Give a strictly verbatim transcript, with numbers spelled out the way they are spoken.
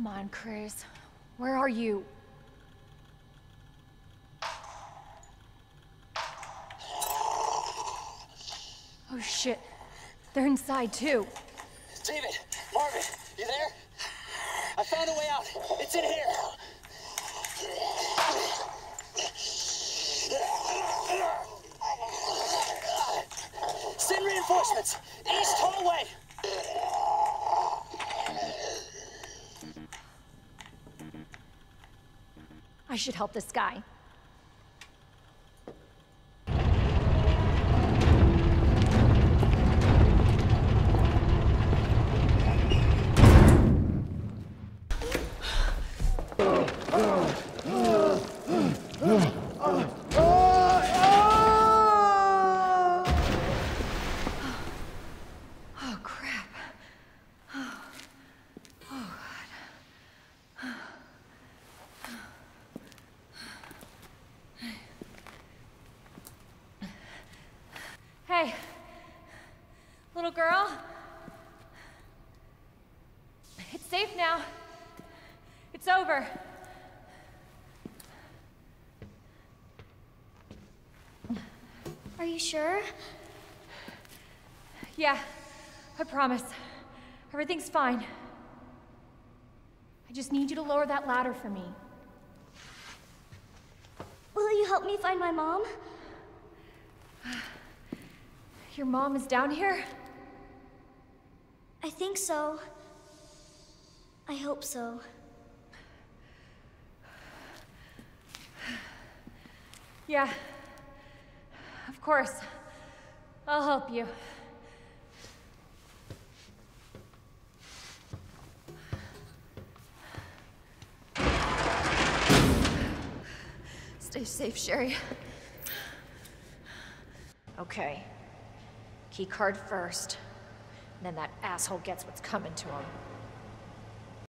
Come on, Chris. Where are you? Oh shit. They're inside too. David! Marvin! You there? I found a way out. It's in here. Send reinforcements! East hallway! I should help this guy. Oh, crap. Oh, God. Hey, little girl. It's safe now. It's over. Are you sure? Yeah, I promise. Everything's fine. I just need you to lower that ladder for me. Will you help me find my mom? Your mom is down here? I think so. I hope so. Yeah. Of course. I'll help you. Stay safe, Sherry. Okay. Key card first. And then that asshole gets what's coming to him.